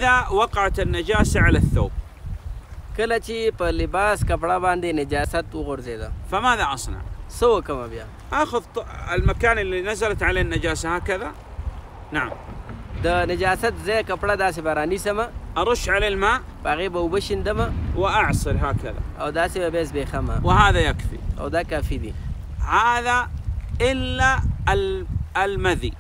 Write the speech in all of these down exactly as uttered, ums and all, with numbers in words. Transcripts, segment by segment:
إذا وقعت النجاسة على الثوب کله چې په لباس کپڑا باندې نجاست وغورځېده فماذا أصنع؟ څه وکړم بیا؟ آخذ المكان اللي نزلت عليه النجاسة هكذا، نعم، د نجاست ځای کپڑا داسې به رانیسمه، أرش عليه الماء په هغې به اوبه شیندمه وأعصر هكذا، او داسې به بیا زبېښمه، وهذا يكفي. او دا کافي دي. هذا إلا المذي.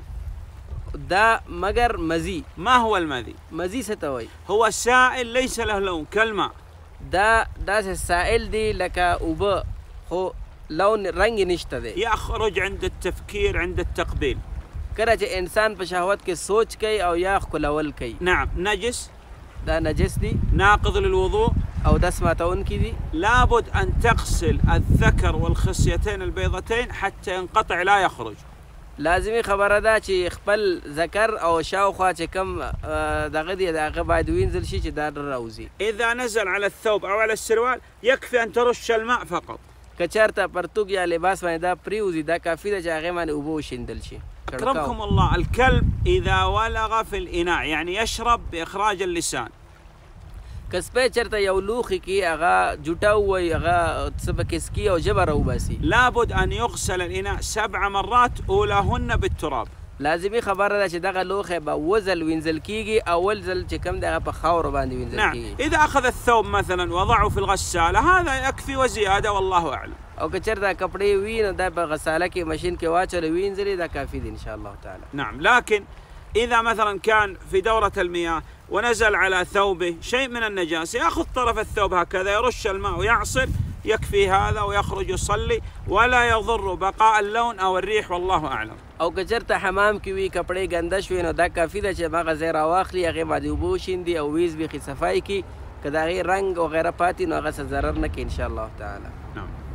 دا مگر مزي. ما هو المذي؟ مزي څه ته وایي؟ هو سائل ليس له لون كالماء. دا داسې سائل دی لکه اوبه خو لون رنګ یې نشته دی. يخرج عند التفكير عند التقبيل. کله چې انسان په شهوت کې سوچ کوي او یا ښکلول کوي. نعم، نجس. دا نجس دي. ناقض للوضوء. او داس ماتونکي دي. لابد أن تغسل الذكر والخصيتين البيضتين حتى ينقطع لا يخرج. لازمي خبره ده چې خپل ذکر او شاوخوا چې کوم دغه دی دغه باید وینځل شي چې دا راوځي. إذا نزل على الثوب أو على السروال يكفي أن ترش الماء فقط. که چېرته پرتوګ یا لباس باندې دا پریوځي دا کافي ده چې هغې باندې اوبه وشیندل شي. أكرمكم الله، الكلب إذا ولغ في الإناء يعني يشرب بإخراج اللسان. که سپی چېرته یو لوښي کې هغه جوټه ووایي هغه څه پکې څکي او ژبه راوباسي. لابد أن يغسل الإناء سبع مرات أولاهن بالتراب. لازمي خبره ده چې دغه لوښی به اووه ځل وینځل کېږي، اول ځل چې کوم دی هغه په خاورو باندې وینځل کېږي. نعم، إذا أخذ الثوب مثلا وضعه في الغسالة هذا يكفي وزيادة والله أعلم. او که چېرته کپړې وي نو دا په غساله کې ماشین کې واچوله وینځلې دا کافي دي إن شاء الله تعالى. نعم، لكن إذا مثلا كان في دورة المياه ونزل على ثوبه شيء من النجاسة يأخذ طرف الثوب هكذا يرش الماء ويعصر يكفي هذا ويخرج يصلي ولا يضر بقاء اللون أو الريح والله أعلم. او که چېرته حمام کې وي کپړې ګنده شوې نو دا کافي ده چې هغه ځای راواخلي هغې باندې اوبه وشیندي او ویز بیخي صفایي کړي، که د هغې رنګ وغیره پاتې نو هغه څه ضرر نه کوي إن شاء الله تعالى. نعم.